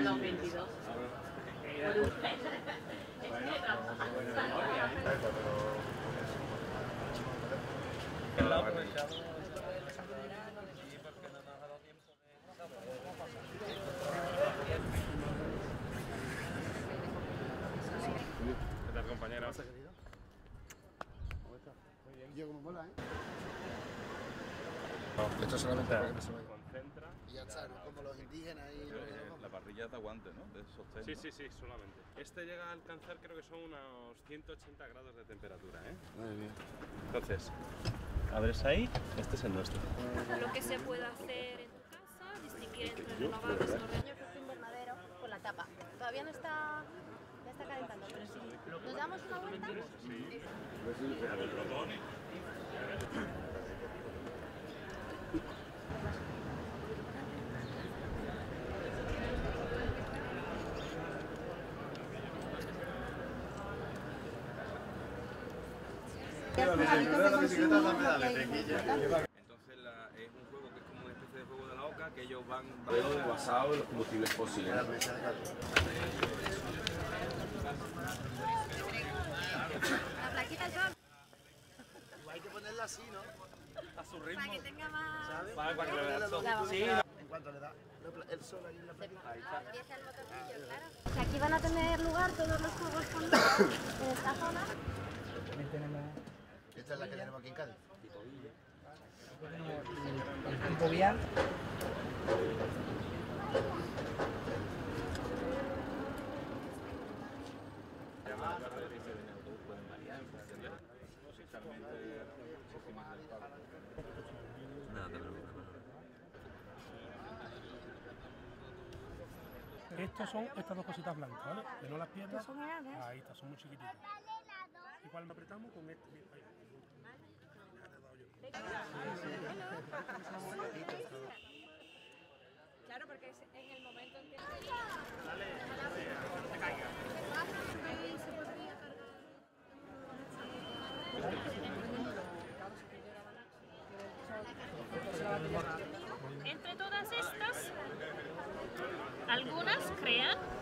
22. ¿Qué tal, compañero? ¿Cómo estás? Muy bien. Yo como mola, ¿eh? Esto solamente para que no se vaya. Concentra. Y ya está, ¿no? Como los indígenas y los... La parrilla de aguante, ¿no? De sostén. Sí, ¿no? sí, sí, solamente. Este llega a alcanzar, creo que son unos 180 grados de temperatura, ¿eh? Muy bien. Entonces, abres ahí, este es el nuestro. Lo que se puede hacer en tu casa, distinguir entre renovables y no renovables. Efecto invernadero con la tapa. Todavía no está, ya está calentando, pero si nos damos una vuelta... Sí. Entonces es un juego que es como una especie de juego de la oca, que ellos van basados en los combustibles fósiles. La plaquita son... Igual hay que ponerla así, ¿no? A su ritmo. Para que tenga más... ¿Sabes? Para que le Ponerle veas los todo. Sí. En cuanto le da el sol ahí en la plaquita. Ahí está. Empieza el botoncillo, claro. O sea, aquí van a tener lugar todos los juegos con en esta zona. También tenemos Esta es la que tenemos aquí en Cádiz. el tipo vial. Estos son estas dos cositas blancas, ¿vale? Que no las pierdas. Son heladas. Ahí está, son muy chiquititas. Igual me apretamos con este. Ahí. Claro, porque es en el momento en que... Entre todas estas, algunas crean